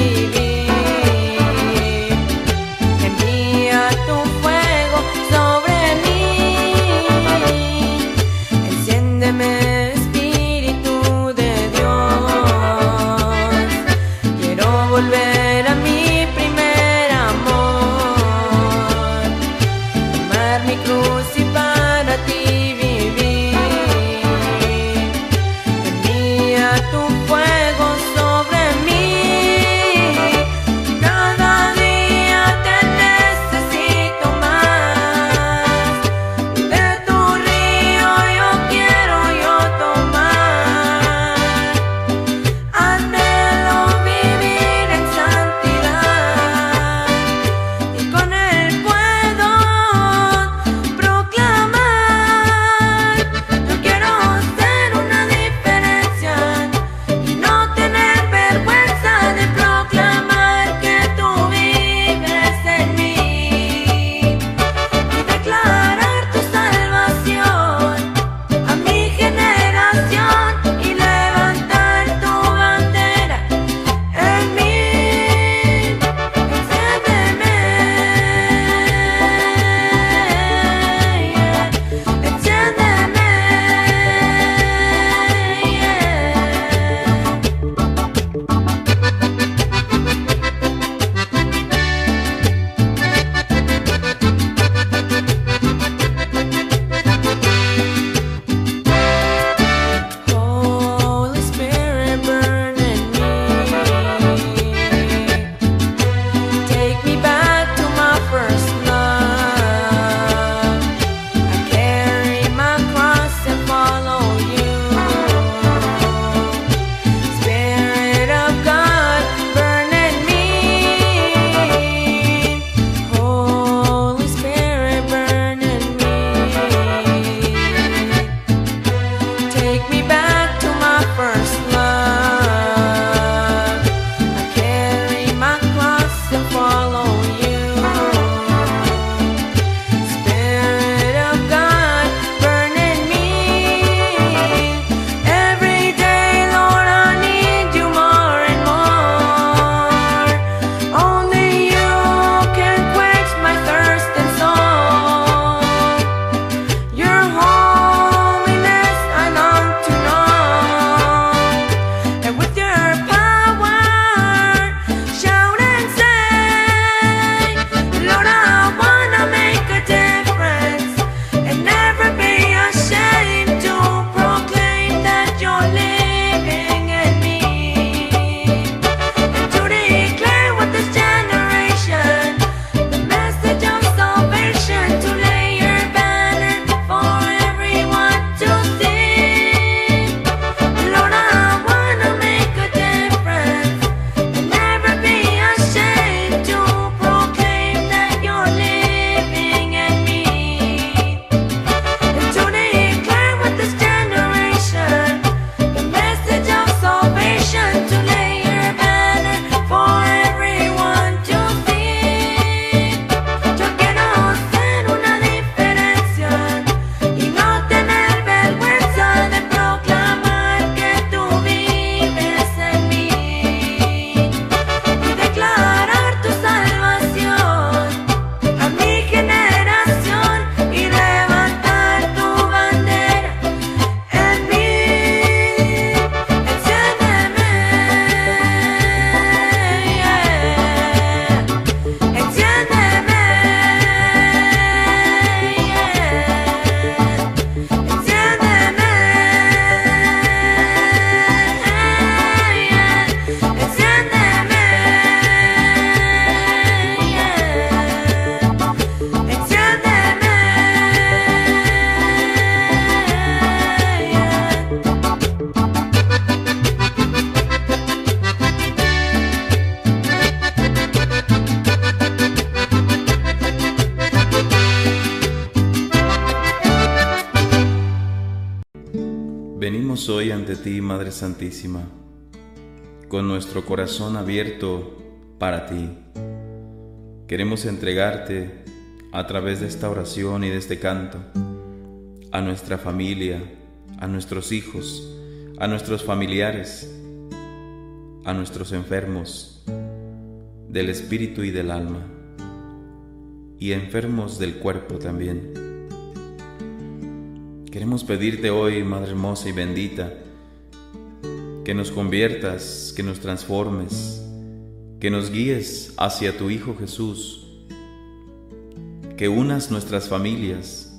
vivir. Envía tu fuego sobre mí, enciéndeme, Espíritu de Dios, quiero volver a mi primer amor, tomar mi cruz y para ti vivir. Envía tu fuego sobre mí, cada día te necesito más. De tu río yo quiero yo Venimos hoy ante ti, Madre Santísima, con nuestro corazón abierto para ti. Queremos entregarte a través de esta oración y de este canto a nuestra familia, a nuestros hijos, a nuestros familiares, a nuestros enfermos del espíritu y del alma, y enfermos del cuerpo también. Queremos pedirte hoy, Madre hermosa y bendita, que nos conviertas, que nos transformes, que nos guíes hacia tu Hijo Jesús, que unas nuestras familias,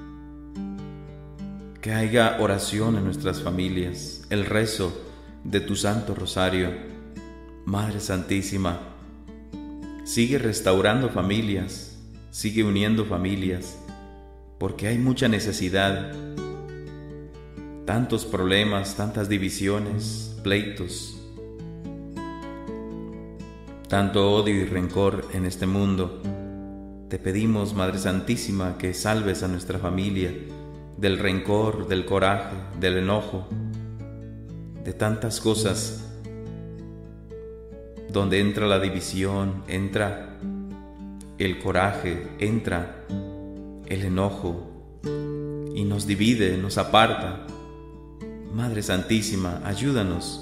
que haya oración en nuestras familias, el rezo de tu Santo Rosario. Madre Santísima, sigue restaurando familias, sigue uniendo familias, porque hay mucha necesidad, tantos problemas, tantas divisiones, pleitos, tanto odio y rencor en este mundo. Te pedimos, Madre Santísima, que salves a nuestra familia del rencor, del coraje, del enojo, de tantas cosas donde entra la división, entra el coraje, entra el enojo y nos divide, nos aparta. Madre Santísima, ayúdanos,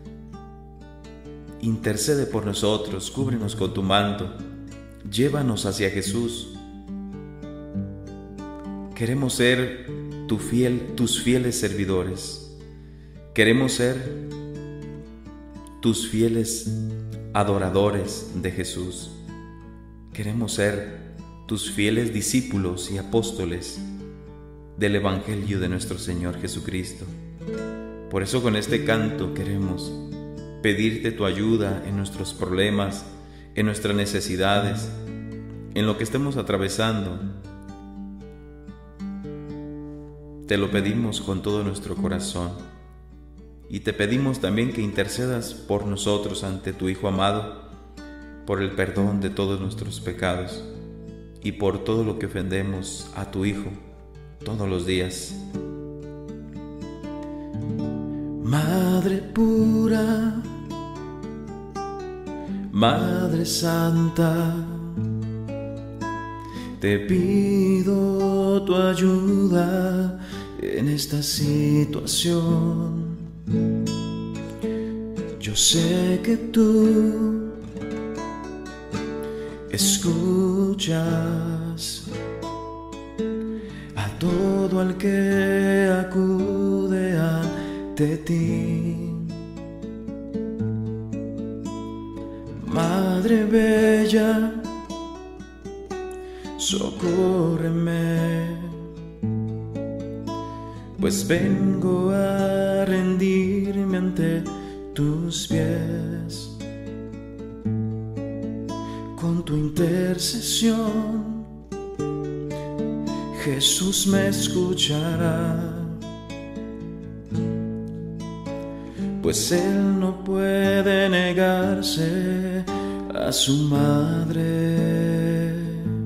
intercede por nosotros, cúbrenos con tu manto, llévanos hacia Jesús. Queremos ser tu fiel, tus fieles servidores, queremos ser tus fieles adoradores de Jesús, queremos ser tus fieles discípulos y apóstoles del Evangelio de nuestro Señor Jesucristo. Por eso con este canto queremos pedirte tu ayuda en nuestros problemas, en nuestras necesidades, en lo que estemos atravesando. Te lo pedimos con todo nuestro corazón y te pedimos también que intercedas por nosotros ante tu Hijo amado, por el perdón de todos nuestros pecados y por todo lo que ofendemos a tu Hijo todos los días. Madre pura, Madre Santa, te pido tu ayuda en esta situación. Yo sé que tú escuchas a todo el que acude ante ti. Madre bella, socórreme, pues vengo a rendirme ante tus pies. Con tu intercesión, Jesús me escuchará, pues Él no puede negarse a su madre.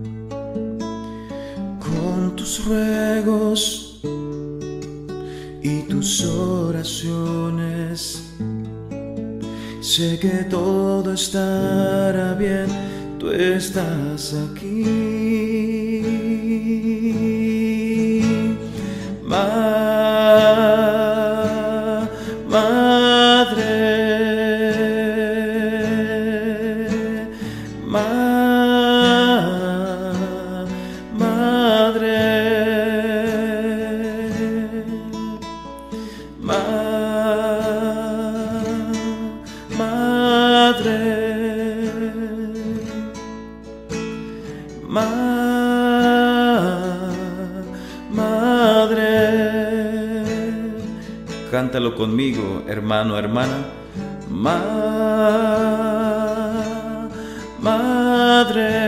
Con tus ruegos y tus oraciones, sé que todo estará bien, tú estás aquí. Ma, madre, ma, madre, ma, madre, ma, madre. Cántalo conmigo, hermano, hermana. Ma, madre,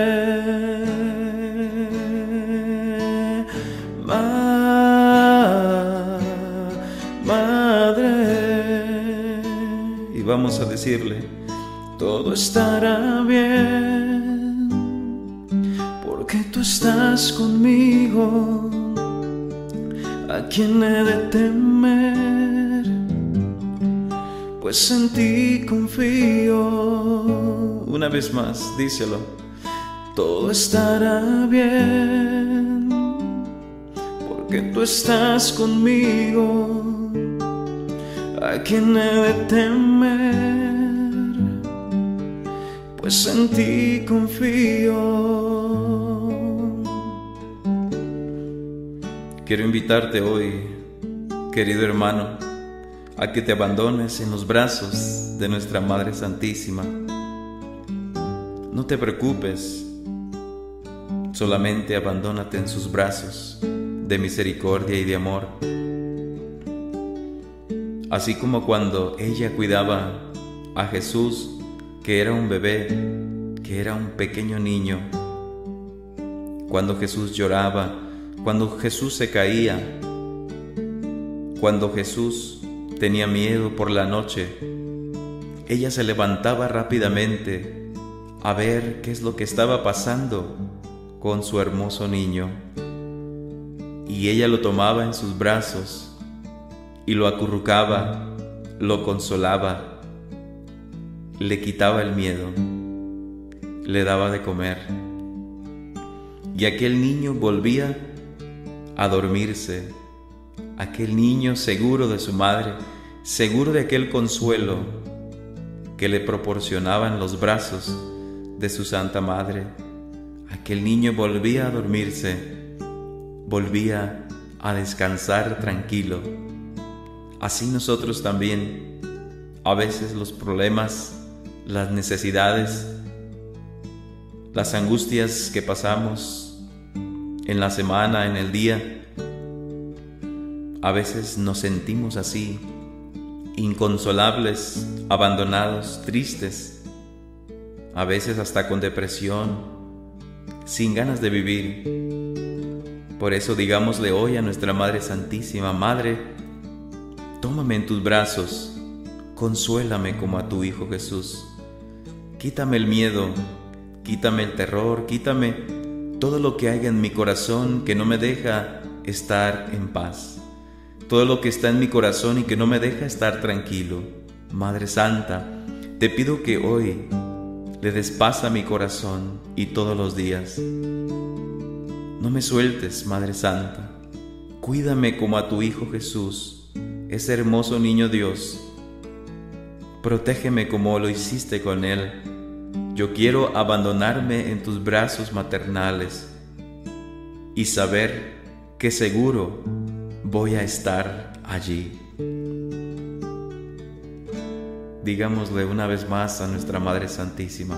ma, madre. Y vamos a decirle: todo estará bien, porque tú estás conmigo. ¿A quién he de temer? Pues en ti confío. Una vez más, díselo. Todo estará bien, porque tú estás conmigo. ¿A quién he de temer? Pues en ti confío. Quiero invitarte hoy, querido hermano, a que te abandones en los brazos de nuestra Madre Santísima. No te preocupes, solamente abandónate en sus brazos de misericordia y de amor. Así como cuando ella cuidaba a Jesús, que era un bebé, que era un pequeño niño, cuando Jesús lloraba, cuando Jesús se caía, cuando Jesús tenía miedo por la noche, ella se levantaba rápidamente a ver qué es lo que estaba pasando con su hermoso niño. Y ella lo tomaba en sus brazos y lo acurrucaba, lo consolaba, le quitaba el miedo, le daba de comer. Y aquel niño volvía a dormirse, aquel niño seguro de su madre, seguro de aquel consuelo que le proporcionaban los brazos de su Santa Madre. Aquel niño volvía a dormirse, volvía a descansar tranquilo. Así nosotros también, a veces los problemas, las necesidades, las angustias que pasamos en la semana, en el día, a veces nos sentimos así, inconsolables, abandonados, tristes, a veces hasta con depresión, sin ganas de vivir. Por eso digámosle hoy a nuestra Madre Santísima: Madre, tómame en tus brazos, consuélame como a tu Hijo Jesús. Quítame el miedo, quítame el terror, quítame todo lo que haya en mi corazón que no me deja estar en paz, todo lo que está en mi corazón y que no me deja estar tranquilo. Madre Santa, te pido que hoy le des paz a mi corazón y todos los días. No me sueltes, Madre Santa, cuídame como a tu Hijo Jesús, ese hermoso niño Dios. Protégeme como lo hiciste con él. Yo quiero abandonarme en tus brazos maternales y saber que seguro voy a estar allí. Digámosle una vez más a nuestra Madre Santísima: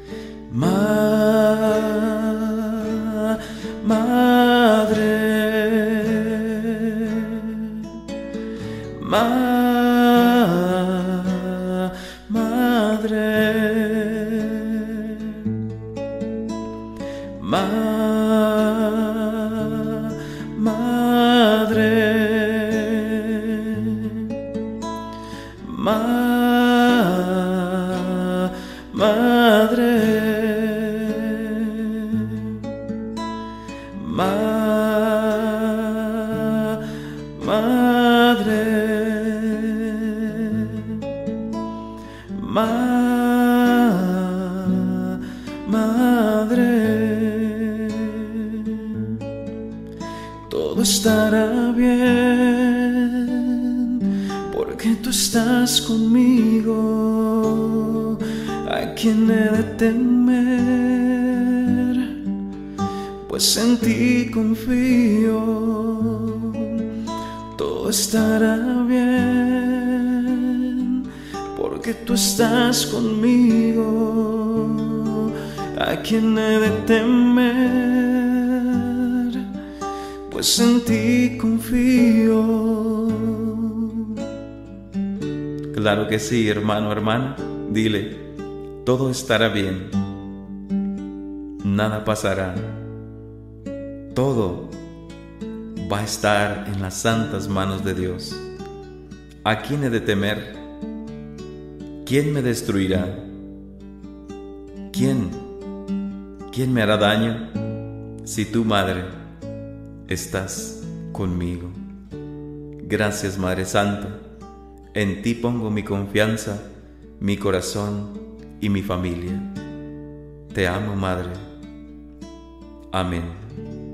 Ma, Madre, Ma, Madre, Ma, Madre, Ma, Madre, Ma, Madre, Ma, Madre. Todo estará bien, porque tú estás conmigo. ¿A quién he de temer? Pues en ti confío. Todo estará bien, porque tú estás conmigo. ¿A quién he de temer? Pues en ti confío. Claro que sí, hermano, hermana. Dile: todo estará bien, nada pasará, todo va a estar en las santas manos de Dios. ¿A quién he de temer? ¿Quién me destruirá? ¿Quién? ¿Quién me hará daño? Si tú, Madre, estás conmigo. Gracias, Madre Santa. En ti pongo mi confianza, mi corazón y mi familia. Te amo, Madre. Amén.